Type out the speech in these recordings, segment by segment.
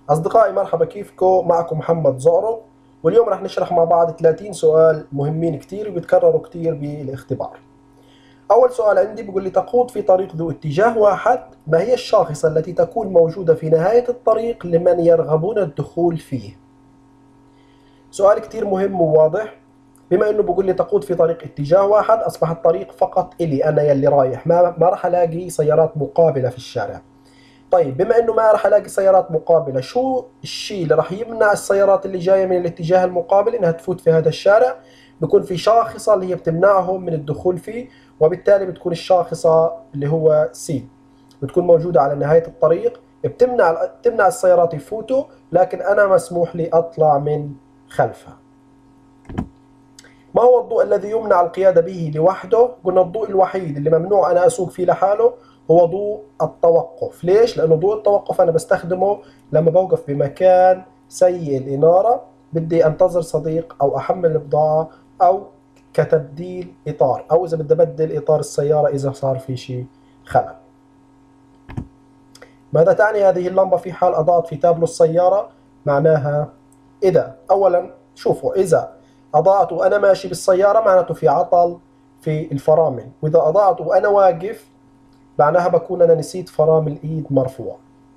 أصدقائي مرحبا، كيفكم؟ معكم محمد زعرو، واليوم رح نشرح مع بعض 30 سؤال مهمين كتير وبيتكرروا كتير بالاختبار. أول سؤال عندي بيقول لي: تقود في طريق ذو اتجاه واحد، ما هي الشاخصة التي تكون موجودة في نهاية الطريق لمن يرغبون الدخول فيه؟ سؤال كتير مهم وواضح. بما انه بيقول لي تقود في طريق اتجاه واحد، اصبح الطريق فقط الي انا يلي رايح، ما راح الاقي سيارات مقابلة في الشارع. طيب بما انه ما راح الاقي سيارات مقابله، شو الشيء اللي راح يمنع السيارات اللي جايه من الاتجاه المقابل انها تفوت في هذا الشارع؟ بيكون في شاخصه اللي هي بتمنعهم من الدخول فيه، وبالتالي بتكون الشاخصه اللي هو سي، بتكون موجوده على نهايه الطريق، بتمنع السيارات يفوتوا، لكن انا مسموح لي اطلع من خلفها. ما هو الضوء الذي يمنع القيادة به لوحده؟ قلنا الضوء الوحيد اللي ممنوع أنا أسوق فيه لحاله هو ضوء التوقف. ليش؟ لأنه ضوء التوقف أنا بستخدمه لما بوقف بمكان سيء الإنارة، بدي أنتظر صديق أو أحمل بضاعة أو كتبديل إطار، أو إذا بدي أبدل إطار السيارة إذا صار في شيء خلل. ماذا تعني هذه اللمبة في حال أضاءت في تابلو السيارة؟ معناها إذا أولا شوفوا، إذا أضاءت وأنا ماشي بالسيارة معناته في عطل في الفرامل، وإذا أضاءت وأنا واقف معناها بكون أنا نسيت فرامل إيد مرفوع.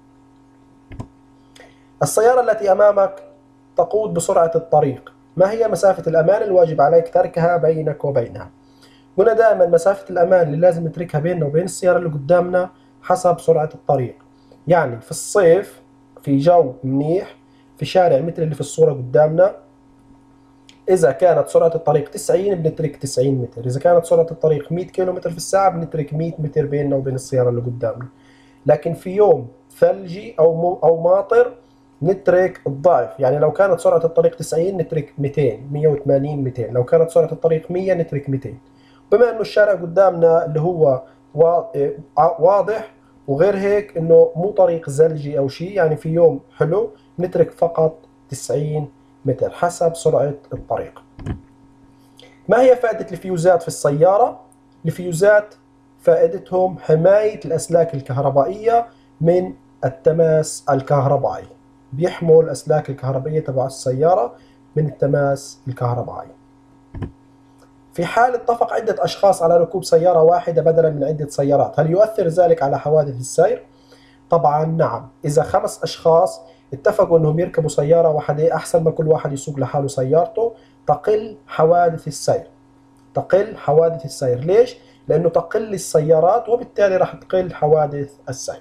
السيارة التي أمامك تقود بسرعة الطريق، ما هي مسافة الأمان الواجب عليك تركها بينك وبينها؟ قلنا دائما مسافة الأمان اللي لازم نتركها بيننا وبين السيارة اللي قدامنا حسب سرعة الطريق. يعني في الصيف في جو منيح في شارع مثل اللي في الصورة قدامنا، إذا كانت سرعة الطريق 90 بنترك 90 متر، إذا كانت سرعة الطريق 100 كيلومتر في الساعة بنترك 100 متر بيننا وبين السيارة اللي قدامنا. لكن في يوم ثلجي أو ماطر نترك الضعف، يعني لو كانت سرعة الطريق 90 نترك 200 180 200، لو كانت سرعة الطريق 100 نترك 200. بما إنه الشارع قدامنا اللي هو واضح، وغير هيك إنه مو طريق ثلجي أو شيء، يعني في يوم حلو نترك فقط 90 متر حسب سرعة الطريق. ما هي فائدة الفيوزات في السيارة؟ الفيوزات فائدتهم حماية الأسلاك الكهربائية من التماس الكهربائي، بيحموا الأسلاك الكهربائية تبع السيارة من التماس الكهربائي. في حال اتفق عدة أشخاص على ركوب سيارة واحدة بدلا من عدة سيارات، هل يؤثر ذلك على حوادث السير؟ طبعا نعم. إذا 5 أشخاص اتفقوا أنهم يركبوا سيارة واحدة أحسن ما كل واحد يسوق لحاله سيارته، تقل حوادث السير. تقل حوادث السير. ليش؟ لأنه تقل السيارات وبالتالي راح تقل حوادث السير.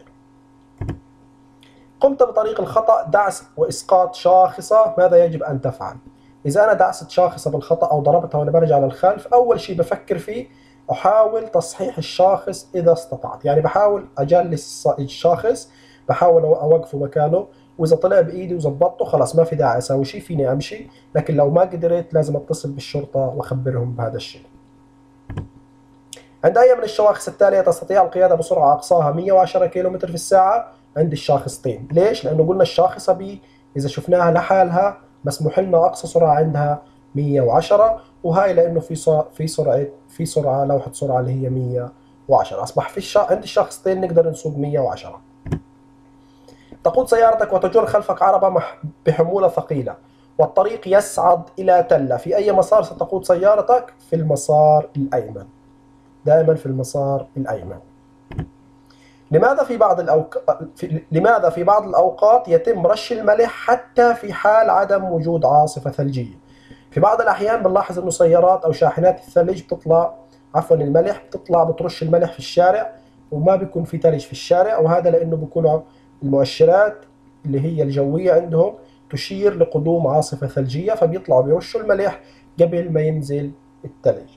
قمت بطريق الخطأ دعس وإسقاط شاخصة، ماذا يجب أن تفعل؟ إذا أنا دعست شاخصة بالخطأ أو ضربتها وأنا برجع للخلف، أول شيء بفكر فيه أحاول تصحيح الشاخص إذا استطعت، يعني بحاول أجلس الشاخص، بحاول أوقفه مكانه، وإذا طلع بإيدي وزبطته خلاص ما في داعي أسوي شيء، فيني أمشي. لكن لو ما قدرت لازم أتصل بالشرطة وأخبرهم بهذا الشيء. عند أي من الشواخص التالية تستطيع القيادة بسرعة أقصاها 110 كيلومتر في الساعة؟ عند الشاخصتين. ليش؟ لأنه قلنا الشاخصة بي إذا شفناها لحالها مسموح لنا أقصى سرعة عندها 110، وهاي لأنه في سرعة لوحة سرعة اللي هي 110، أصبح عند الشاخصتين نقدر نسوق 110. تقود سيارتك وتجر خلفك عربة بحمولة ثقيلة والطريق يصعد إلى تلة، في أي مسار ستقود سيارتك؟ في المسار الأيمن، دائما في المسار الأيمن. لماذا في بعض الأوقات يتم رش الملح حتى في حال عدم وجود عاصفة ثلجية؟ في بعض الأحيان بنلاحظ إنه سيارات أو شاحنات الثلج الملح بتطلع بترش الملح في الشارع وما بيكون في ثلج في الشارع، وهذا لأنه بيكون المؤشرات اللي هي الجوية عندهم تشير لقدوم عاصفة ثلجية، فبيطلعوا بيرشوا الملح قبل ما ينزل الثلج.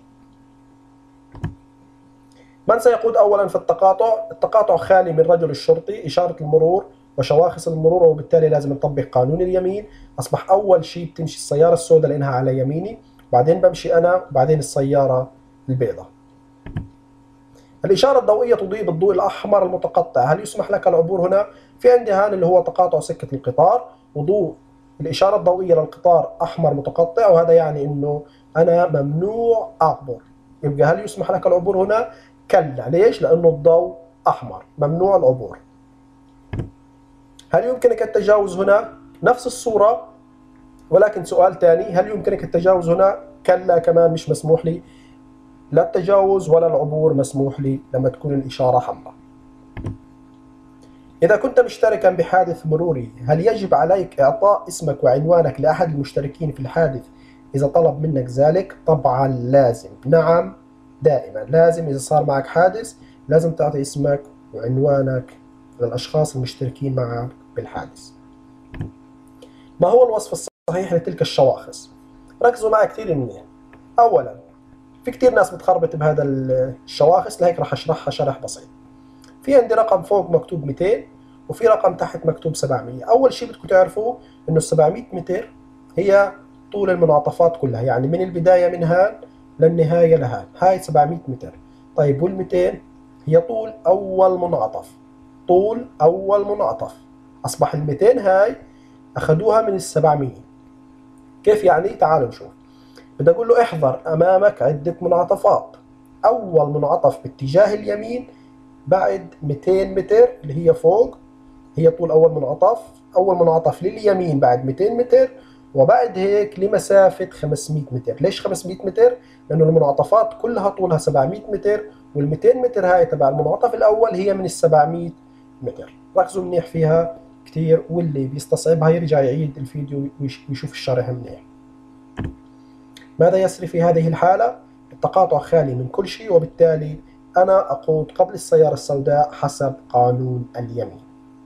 من سيقود أولا في التقاطع؟ التقاطع خالي من رجل الشرطي، إشارة المرور وشواخص المرور، وبالتالي لازم نطبق قانون اليمين. أصبح أول شيء بتمشي السيارة السوداء لأنها على يميني، بعدين بمشي أنا، بعدين السيارة البيضاء. الإشارة الضوئية تضيء بالضوء الأحمر المتقطع، هل يسمح لك العبور هنا؟ في عندي هان اللي هو تقاطع سكة القطار، وضوء الإشارة الضوئية للقطار أحمر متقطع، وهذا يعني إنه أنا ممنوع أعبر. يبقى هل يسمح لك العبور هنا؟ كلا. ليش؟ لأنه الضوء أحمر، ممنوع العبور. هل يمكنك التجاوز هنا؟ نفس الصورة ولكن سؤال ثاني، هل يمكنك التجاوز هنا؟ كلا، كمان مش مسموح لي، لا التجاوز ولا العبور مسموح لي لما تكون الإشارة حمراء. إذا كنت مشتركا بحادث مروري، هل يجب عليك إعطاء اسمك وعنوانك لأحد المشتركين في الحادث إذا طلب منك ذلك؟ طبعا لازم، نعم دائما لازم. إذا صار معك حادث لازم تعطي اسمك وعنوانك للأشخاص المشتركين معك بالحادث. ما هو الوصف الصحيح لتلك الشواخص؟ ركزوا معي كثير منيح. أولا، في كثير ناس بتخربط بهذا الشواخص، لهيك راح أشرحها شرح بسيط. في عندي رقم فوق مكتوب 200 وفي رقم تحت مكتوب 700. أول شيء بدكم تعرفوه إنه ال 700 متر هي طول المنعطفات كلها، يعني من البداية من هان للنهاية لهان، هاي 700 متر. طيب وال 200 هي طول أول منعطف، طول أول منعطف. أصبح ال 200 هاي أخذوها من ال 700. كيف يعني؟ تعالوا نشوف. بدي أقول له احذر أمامك عدة منعطفات. أول منعطف باتجاه اليمين بعد 200 متر اللي هي فوق، هي طول أول منعطف. أول منعطف لليمين بعد 200 متر، وبعد هيك لمسافة 500 متر. ليش 500 متر؟ لأنه المنعطفات كلها طولها 700 متر، وال 200 متر هاي تبع المنعطف الأول هي من ال 700 متر. ركزوا منيح فيها كتير، واللي بيستصعبها يرجع يعيد الفيديو ويشوف الشرح منيح. ماذا يسري في هذه الحالة؟ التقاطع خالي من كل شيء، وبالتالي أنا أقود قبل السيارة السوداء حسب قانون اليمين.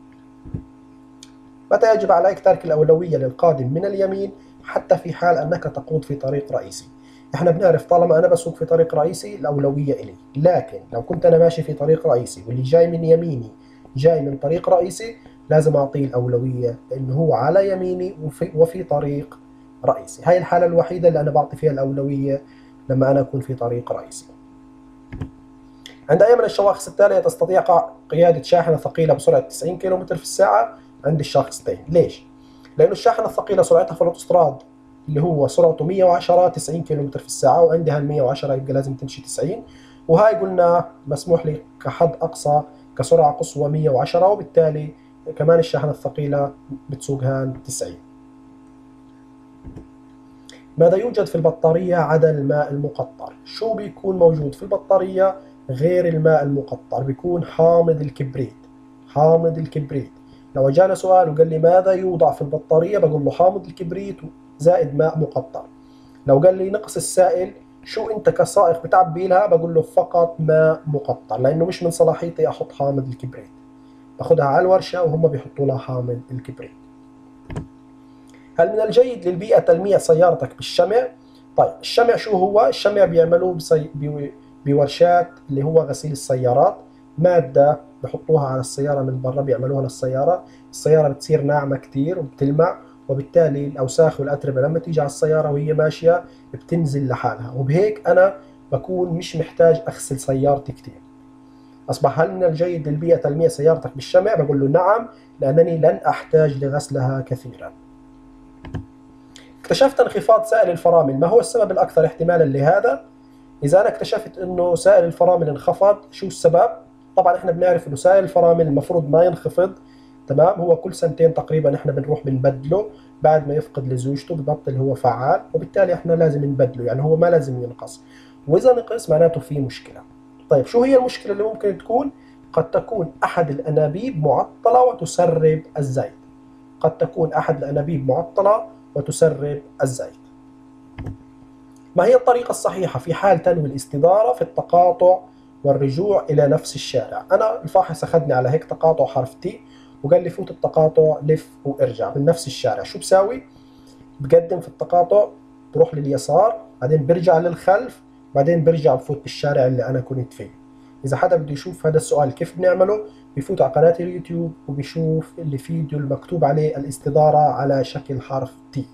متى يجب عليك ترك الأولوية للقادم من اليمين حتى في حال أنك تقود في طريق رئيسي؟ احنا بنعرف طالما أنا بسوق في طريق رئيسي الأولوية إلي، لكن لو كنت أنا ماشي في طريق رئيسي واللي جاي من يميني جاي من طريق رئيسي لازم أعطيه الأولوية لأنه هو على يميني وفي طريق رئيسي. هاي الحالة الوحيدة اللي أنا بعطي فيها الأولوية لما أنا أكون في طريق رئيسي. عند أي من الشواخص التالية تستطيع قيادة شاحنة ثقيلة بسرعة 90 كم في الساعة؟ عند الشاخصتين. ليش؟ لأنه الشاحنة الثقيلة سرعتها في الأوتوستراد اللي هو سرعته 110 90 كم في الساعة، وعندها 110 يبقى لازم تمشي 90، وهاي قلنا مسموح لي كحد أقصى كسرعة قصوى 110، وبالتالي كمان الشاحنة الثقيلة بتسوقها 90. ماذا يوجد في البطارية عدا الماء المقطر؟ شو بيكون موجود في البطارية غير الماء المقطر؟ بيكون حامض الكبريت. حامض الكبريت. لو جانا سؤال وقال لي ماذا يوضع في البطارية بقول له حامض الكبريت زائد ماء مقطر. لو قال لي نقص السائل شو انت كسائق بتعبي لها بقول له فقط ماء مقطر، لانه مش من صلاحيتي احط حامض الكبريت، باخدها على الورشة وهم بيحطوا لها حامض الكبريت. هل من الجيد للبيئة تلميع سيارتك بالشمع؟ طيب الشمع شو هو؟ الشمع بيعملوه بورشات اللي هو غسيل السيارات، مادة بحطوها على السيارة من برا بيعملوها للسيارة، السيارة بتصير ناعمة كتير وبتلمع، وبالتالي الأوساخ والأتربة لما تيجي على السيارة وهي ماشية بتنزل لحالها، وبهيك أنا بكون مش محتاج أغسل سيارتي كتير. أصبح هل من الجيد للبيئة تلميع سيارتك بالشمع؟ بقول له نعم، لأنني لن أحتاج لغسلها كثيرا. اكتشفت انخفاض سائل الفرامل، ما هو السبب الأكثر احتمالا لهذا؟ إذا أنا اكتشفت إنه سائل الفرامل انخفض، شو السبب؟ طبعا إحنا بنعرف إنه سائل الفرامل المفروض ما ينخفض، تمام؟ هو كل سنتين تقريبا إحنا بنروح بنبدله، بعد ما يفقد لزوجته ببطل هو فعال، وبالتالي إحنا لازم نبدله، يعني هو ما لازم ينقص، وإذا نقص معناته في مشكلة. طيب شو هي المشكلة اللي ممكن تكون؟ قد تكون أحد الأنابيب معطلة وتسرب الزيت. قد تكون أحد الأنابيب معطلة وتسرب الزيت. ما هي الطريقة الصحيحة في حال تنوي الاستدارة في التقاطع والرجوع إلى نفس الشارع؟ أنا الفاحص أخذني على هيك تقاطع حرف تي وقال لي فوت التقاطع لف وارجع من نفس الشارع. شو بساوي؟ بقدم في التقاطع، بروح لليسار، بعدين برجع للخلف، بعدين برجع بفوت بالشارع اللي أنا كنت فيه. إذا حدا بده يشوف هذا السؤال كيف بنعمله بيفوت على قناة اليوتيوب وبيشوف الفيديو المكتوب عليه الاستدارة على شكل حرف تي.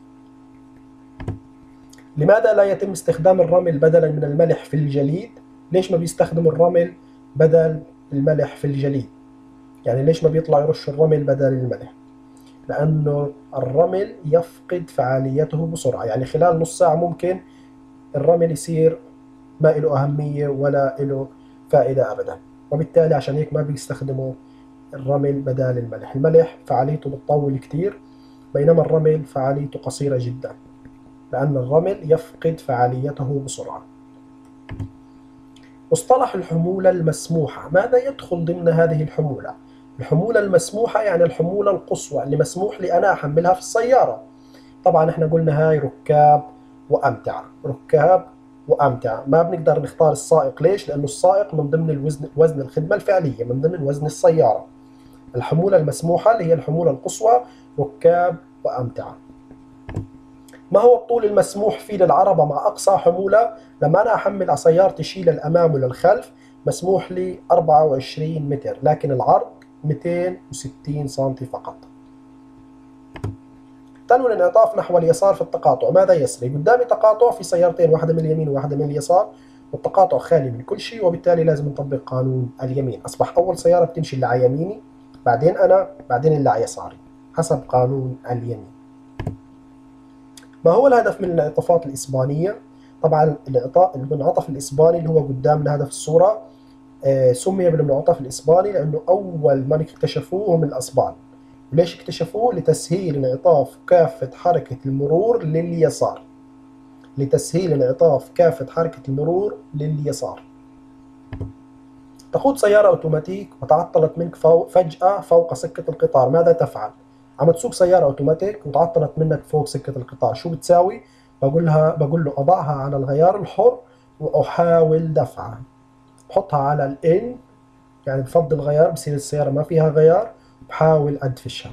لماذا لا يتم استخدام الرمل بدلا من الملح في الجليد؟ ليش ما بيستخدموا الرمل بدل الملح في الجليد؟ يعني ليش ما بيطلع يرش الرمل بدل الملح؟ لأنه الرمل يفقد فعاليته بسرعة، يعني خلال نص ساعة ممكن الرمل يصير ما له أهمية ولا له فائدة أبدا، وبالتالي عشان هيك ما بيستخدموا الرمل بدال الملح. الملح فعاليته بتطول كتير، بينما الرمل فعاليته قصيرة جدا، لأن الرمل يفقد فعاليته بسرعة. مصطلح الحمولة المسموحة، ماذا يدخل ضمن هذه الحمولة؟ الحمولة المسموحة يعني الحمولة القصوى اللي مسموح لي أنا أحملها في السيارة. طبعا احنا قلنا هاي ركاب وأمتعة، ركاب وأمتعة، ما بنقدر نختار السائق. ليش؟ لأنه السائق من ضمن وزن الخدمة الفعلية، من ضمن وزن السيارة. الحمولة المسموحة اللي هي الحمولة القصوى، ركاب وأمتعة. ما هو الطول المسموح فيه للعربة مع أقصى حمولة؟ لما أنا أحمل على سيارتي شيء للأمام وللخلف مسموح لي 24 متر، لكن العرض 260 سنتي فقط. تنوي الانعطاف نحو اليسار في التقاطع، ماذا يسري؟ قدامي تقاطع في سيارتين، واحدة من اليمين وواحدة من اليسار، والتقاطع خالي من كل شيء، وبالتالي لازم نطبق قانون اليمين. أصبح أول سيارة بتمشي اللي على يميني، بعدين أنا، بعدين اللي على يساري، حسب قانون اليمين. ما هو الهدف من الانعطافات الإسبانية؟ طبعا المنعطف الإسباني اللي هو قدامنا هذا في الصورة سمي بالمنعطف الإسباني لأنه أول من اكتشفوه هم الأسبان. وليش اكتشفوه؟ لتسهيل انعطاف كافة حركة المرور لليسار، لتسهيل انعطاف كافة حركة المرور لليسار. تقود سيارة أوتوماتيك وتعطلت منك فجأة فوق سكة القطار، ماذا تفعل؟ عم تسوق سيارة أوتوماتيك وتعطلت منك فوق سكة القطار، شو بتساوي؟ بقول له أضعها على الغيار الحر وأحاول دفعها. بحطها على الإن، يعني بفضي الغيار، بصير السيارة ما فيها غيار، بحاول أدفشها.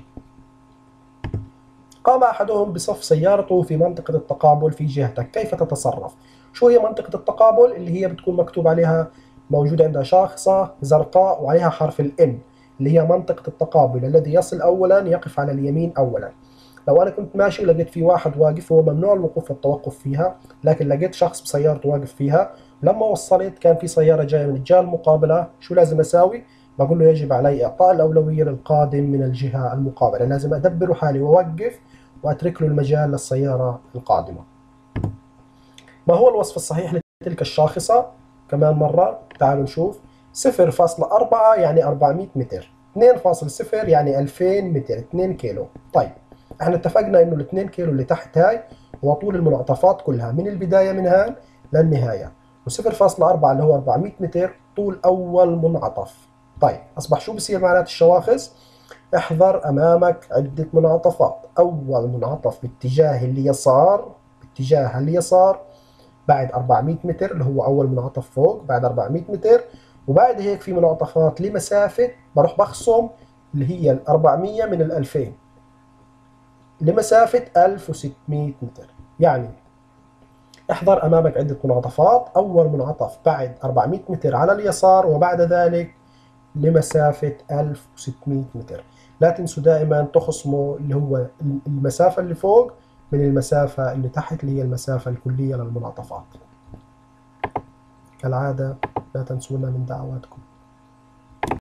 قام أحدهم بصف سيارته في منطقة التقابل في جهتك، كيف تتصرف؟ شو هي منطقة التقابل؟ اللي هي بتكون مكتوب عليها، موجود عندها شاخصة زرقاء وعليها حرف الإن، اللي هي منطقة التقابل. الذي يصل أولا يقف على اليمين أولا. لو أنا كنت ماشي ولقيت في واحد واقف، هو ممنوع الوقوف والتوقف فيها، لكن لقيت شخص بسيارته واقف فيها، لما وصلت كان في سيارة جاية من الجهة المقابلة، شو لازم أساوي؟ بقول له يجب علي إعطاء الأولوية للقادم من الجهة المقابلة، لازم أدبر حالي وأوقف وأترك له المجال للسيارة القادمة. ما هو الوصف الصحيح لتلك الشاخصة؟ كمان مرة تعالوا نشوف. 0.4 يعني 400 متر، 2.0 يعني 2000 متر، 2 كيلو. طيب احنا اتفقنا انه ال 2 كيلو اللي تحت هاي هو طول المنعطفات كلها من البداية من هان للنهاية، و0.4 اللي هو 400 متر طول أول منعطف. طيب أصبح شو بصير معنات الشواخص؟ احذر أمامك عدة منعطفات. أول منعطف باتجاه اليسار، باتجاه اليسار بعد 400 متر اللي هو أول منعطف فوق بعد 400 متر، وبعد هيك في منعطفات لمسافة بروح بخصم اللي هي ال 400 من ال 2000 لمسافة 1600 متر. يعني احذر أمامك عدة منعطفات، أول منعطف بعد 400 متر على اليسار، وبعد ذلك لمسافة 1600 متر. لا تنسوا دائما تخصموا اللي هو المسافة اللي فوق من المسافة اللي تحت اللي هي المسافة الكلية للمنعطفات. كالعادة لا تنسونا من دعواتكم.